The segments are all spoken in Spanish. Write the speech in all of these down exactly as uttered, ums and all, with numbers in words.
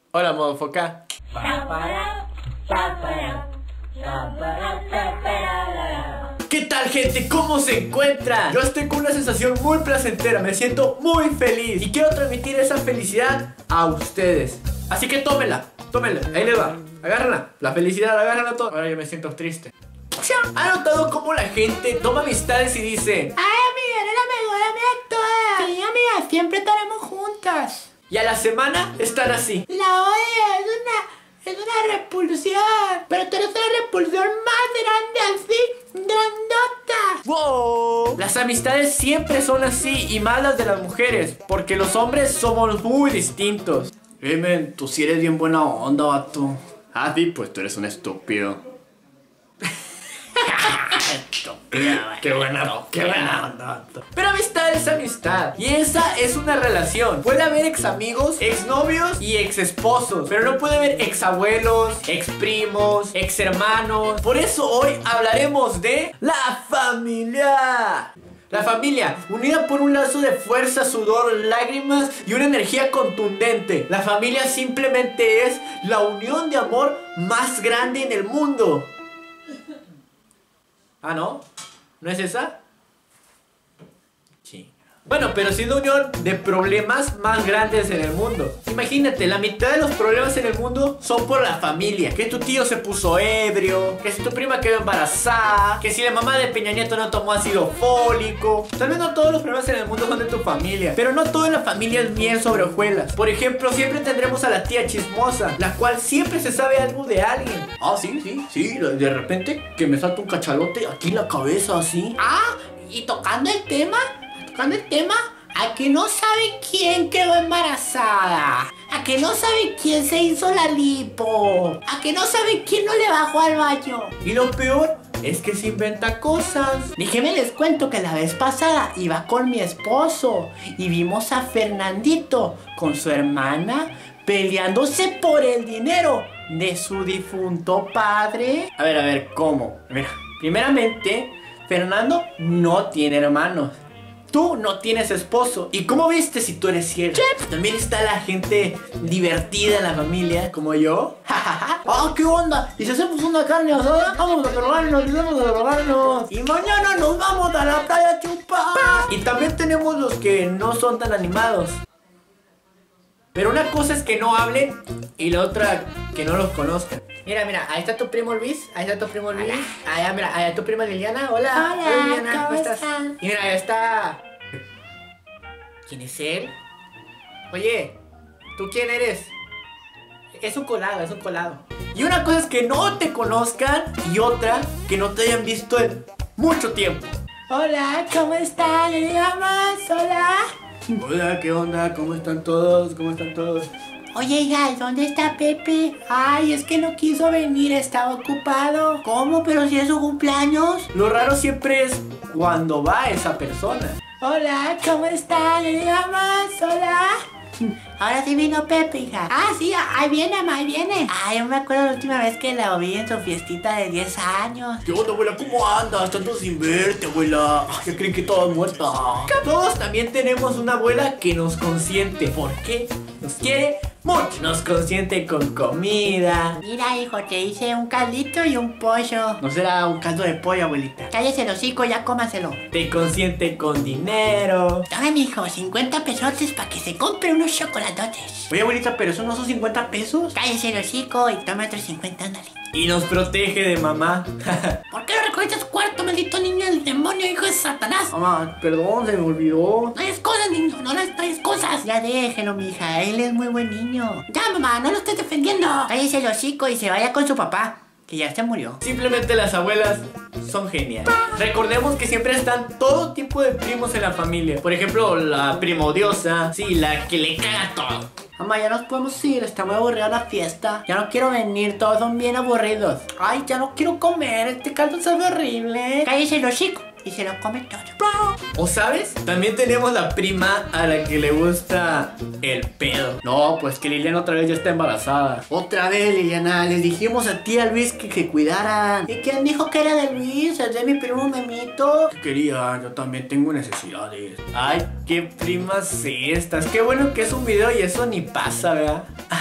Hola, modo foca. ¿Qué tal, gente? ¿Cómo se encuentran? Yo estoy con una sensación muy placentera, me siento muy feliz y quiero transmitir esa felicidad a ustedes. Así que tómenla, tómenla, ahí les va. Agárrenla, la felicidad, agárrenla todo. Ahora yo me siento triste. ¿Ha notado cómo la gente toma amistades y dice: ay, amiga, eres la mejor amiga de todas? Sí, amiga, siempre estaremos juntas. Y a la semana están así: la odio, es una, es una repulsión. Pero tú eres una repulsión más grande, así, grandota. ¡Wow! Las amistades siempre son así, y más las de las mujeres, porque los hombres somos muy distintos. Eh, men, tú sí eres bien buena onda, vato. Ah, sí, pues tú eres un estúpido. Qué buena, qué buena onda. Pero amistad es amistad, y esa es una relación. Puede haber ex amigos, ex novios y ex esposos, pero no puede haber ex abuelos, ex primos, ex hermanos. Por eso hoy hablaremos de la familia. La familia, unida por un lazo de fuerza, sudor, lágrimas y una energía contundente. La familia simplemente es la unión de amor más grande en el mundo. ¿Ah, no? ¿No es esa? Sí. Bueno, pero sí es la unión de problemas más grandes en el mundo. Imagínate, la mitad de los problemas en el mundo son por la familia. Que tu tío se puso ebrio, que si tu prima quedó embarazada, que si la mamá de Peña Nieto no tomó ácido fólico. Tal vez no todos los problemas en el mundo son de tu familia, pero no toda la familia es miel sobre hojuelas. Por ejemplo, siempre tendremos a la tía chismosa, la cual siempre se sabe algo de alguien. Ah, sí, sí, sí, de repente que me salta un cachalote aquí en la cabeza, así. Ah, y tocando el tema... Tocando el tema, a que no sabe quién quedó embarazada, a que no sabe quién se hizo la lipo, a que no sabe quién no le bajó al baño. Y lo peor es que se inventa cosas. Déjenme les cuento que la vez pasada iba con mi esposo y vimos a Fernandito con su hermana peleándose por el dinero de su difunto padre. A ver, a ver, ¿cómo? Mira, primeramente, Fernando no tiene hermanos. Tú no tienes esposo. ¿Y cómo viste si tú eres ciego? También está la gente divertida en la familia, como yo. ¡Ah, qué onda! ¿Y si hacemos una carne asada? Vamos a drogarnos, vamos a drogarnos. Y mañana nos vamos a la playa a chupar. Y también tenemos los que no son tan animados. Pero una cosa es que no hablen y la otra que no los conozcan. Mira, mira, ahí está tu primo Luis, ahí está tu primo Luis. Allá, mira, ahí está tu prima Liliana. Hola. Hola, Hola Liliana, ¿cómo, ¿cómo estás? están? Y mira, ahí está... ¿Quién es él? Oye, ¿tú quién eres? Es un colado, es un colado. Y una cosa es que no te conozcan y otra que no te hayan visto en mucho tiempo. Hola, ¿cómo están? ¿Le digamos? Hola. Hola, ¿qué onda? ¿Cómo están todos? ¿Cómo están todos? Oye, hija, ¿dónde está Pepe? Ay, es que no quiso venir, estaba ocupado. ¿Cómo? ¿Pero si es su cumpleaños? Lo raro siempre es cuando va esa persona. Hola, ¿cómo están? ¿Le digamos? Hola. Ahora sí vino Pepe, hija. Ah, sí, ahí viene, mamá, ahí viene. Ay, yo me acuerdo la última vez que la vi en su fiestita de diez años. ¿Qué onda, abuela? ¿Cómo andas? Tanto sin verte, abuela. Ya creen que todas muerta. Todos también tenemos una abuela que nos consiente. ¿Por qué? Nos quiere mucho. Nos consiente con comida. Mira, hijo, te hice un caldito y un pollo. ¿No será un caldo de pollo, abuelita? Cállese el hocico, ya cómaselo. Te consiente con dinero. Tome, mijo, cincuenta pesotes para que se compre unos chocolatotes. Oye, abuelita, pero eso no son cincuenta pesos. Cállese el hocico y tome otros cincuenta, ándale. Y nos protege de mamá. ¿Por qué no recogiste tu cuarto, maldito niño del demonio, hijo de Satanás? Mamá, perdón, se me olvidó. No traes cosas, niño, no les traes cosas. Ya déjelo, mija, él es muy buen niño. Ya, mamá, no lo estés defendiendo. Cállese el hocico y se vaya con su papá, que ya se murió. Simplemente las abuelas son geniales. Recordemos que siempre están todo tipo de primos en la familia. Por ejemplo, la prima odiosa. Sí, la que le caga todo. Mamá, ya nos podemos ir, está muy aburrida la fiesta. Ya no quiero venir, todos son bien aburridos. Ay, ya no quiero comer, este caldo sabe horrible. Cállese el hocico y se lo come todo. ¿O sabes? También tenemos la prima a la que le gusta el pedo. No, pues que Liliana otra vez ya está embarazada. Otra vez, Liliana, les dijimos a ti y a Luis que se cuidaran. ¿Y quién dijo que era de Luis? ¿Es de mi primo Memito? ¿Qué quería? Yo también tengo necesidades. Ay, qué primas estas. Qué bueno que es un video y eso ni pasa, ¿verdad? Ah.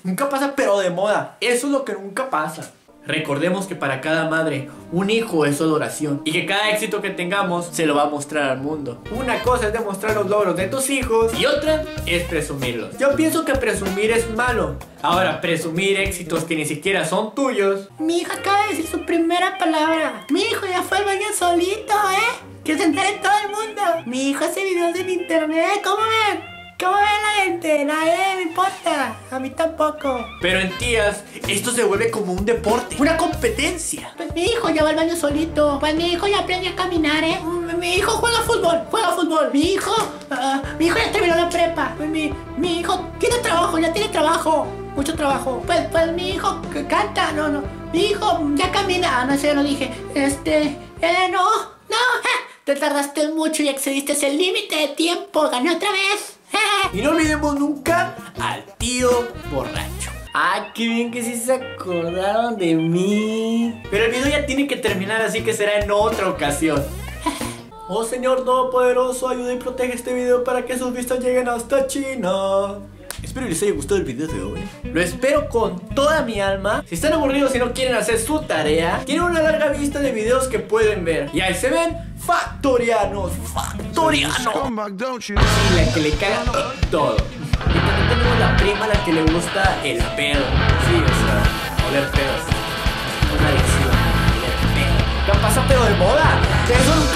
Nunca pasa, pero de moda. Eso es lo que nunca pasa. Recordemos que para cada madre, un hijo es su adoración y que cada éxito que tengamos se lo va a mostrar al mundo. Una cosa es demostrar los logros de tus hijos y otra es presumirlos. Yo pienso que presumir es malo. Ahora, presumir éxitos que ni siquiera son tuyos. Mi hija acaba de decir su primera palabra. Mi hijo ya fue al baño solito, ¿eh? Que se entere todo el mundo. Mi hijo hace videos en internet, ¿cómo ven? ¿Cómo ve la gente? Nadie me importa. A mí tampoco. Pero en tías, esto se vuelve como un deporte, una competencia. Pues mi hijo ya va al baño solito. Pues mi hijo ya aprende a caminar, ¿eh? Mi hijo juega fútbol, juega fútbol. Mi hijo, uh, mi hijo ya terminó la prepa. Pues mi, mi hijo tiene trabajo, ya tiene trabajo. Mucho trabajo. Pues, pues mi hijo que canta, no, no. Mi hijo ya camina. Ah, no sé, lo dije. Este, eh, no, no. Te tardaste mucho y excediste el límite de tiempo. Gané otra vez. Y no olvidemos nunca al tío borracho. Ah, qué bien que sí se acordaron de mí. Pero el video ya tiene que terminar, así que será en otra ocasión. Oh Señor Todopoderoso, ayuda y protege este video para que sus vistas lleguen hasta China. Espero que les haya gustado el video de hoy. Lo espero con toda mi alma. Si están aburridos y no quieren hacer su tarea, tienen una larga lista de videos que pueden ver. Y ahí se ven factorianos, factorianos. Sí, la que le caga todo. Y también tenemos la prima a la que le gusta el pedo. Sí, o sea, oler pedos. Una adicción, oler pedo. ¿Qué pasa pedo de moda? Eso